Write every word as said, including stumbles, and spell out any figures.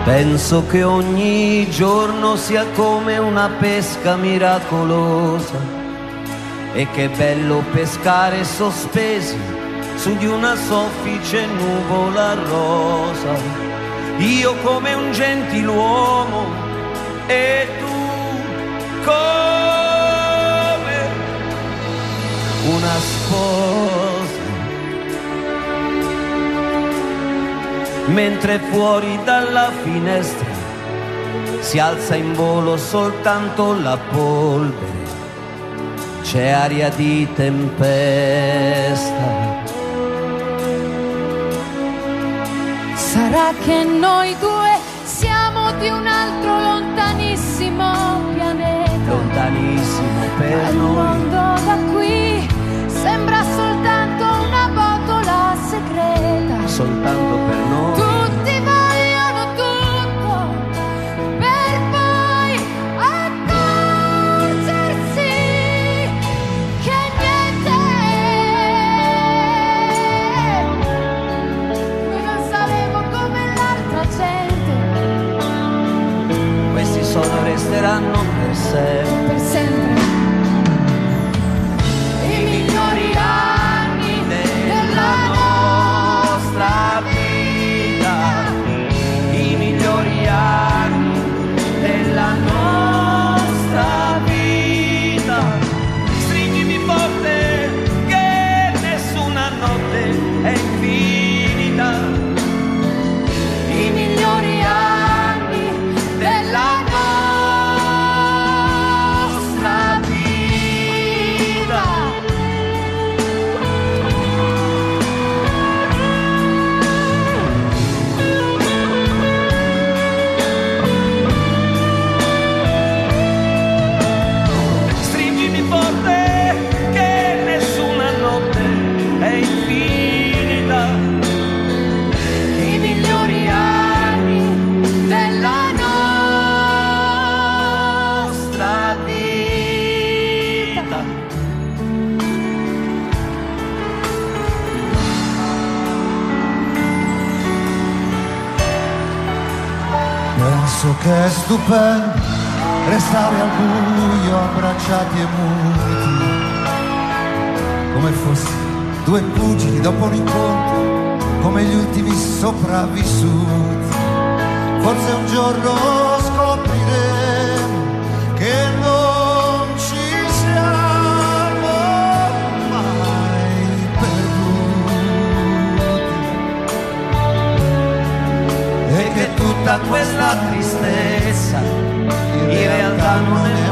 Penso che ogni giorno sia come una pesca miracolosa e che bello pescare sospesi su di una soffice nuvola rosa. Io come un gentiluomo e tu come una sposa. Mentre fuori dalla finestra si alza in volo soltanto la polvere, c'è aria di tempesta. Sarà che noi due siamo di un altro lontanissimo pianeta, lontanissimo per ma il noi. mondo da qui sembra soltanto una botola segreta, soltanto per noi. Tutti vogliono tutto per poi accorgersi che niente. Noi non saremo come l'altra gente. Questi sono resteranno per sempre. Per sempre. I migliori anni della nostra vita, I migliori anni della nostra vita. Stringimi forte che nessuna notte è infinita. i migliori anni della nostra vita. Stringimi forte che nessuna notte è infinita. I migliori anni della nostra vita. Penso che è stupendo restare al buio abbracciati e muti, come fossi due pugili dopo un incontro, come gli ultimi sopravvissuti. Forse un giorno scopriremo che non ci siamo mai perduti e che Tutta quella tristezza in realtà non è